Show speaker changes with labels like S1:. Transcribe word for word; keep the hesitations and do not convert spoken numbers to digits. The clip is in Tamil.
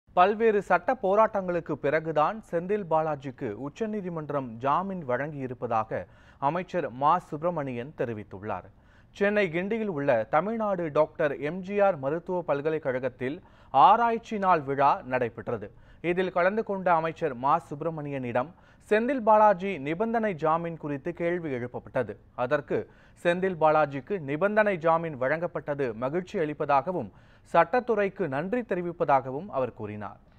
S1: பல்வேறு சட்ட போராட்டங்களுக்கு பிறகுதான் செந்தில் பாலாஜிக்கு உச்சநீதிமன்றம் ஜாமீன் வழங்கியிருப்பதாக அமைச்சர் மா சுப்பிரமணியன் தெரிவித்துள்ளார். சென்னை கிண்டியில் உள்ள தமிழ்நாடு டாக்டர் எம்ஜிஆர் மருத்துவ பல்கலைக்கழகத்தில் ஆராய்ச்சி நாள் விழா நடைபெற்றது. இதில் கலந்து கொண்ட அமைச்சர் மா சுப்பிரமணியனிடம் செந்தில் பாலாஜி நிபந்தனை ஜாமீன் குறித்து கேள்வி எழுப்பப்பட்டது. அதற்கு செந்தில் பாலாஜிக்கு நிபந்தனை ஜாமீன் வழங்கப்பட்டது மகிழ்ச்சி அளிப்பதாகவும் சட்டத்துறைக்கு நன்றி தெரிவிப்பதாகவும் அவர் கூறினார்.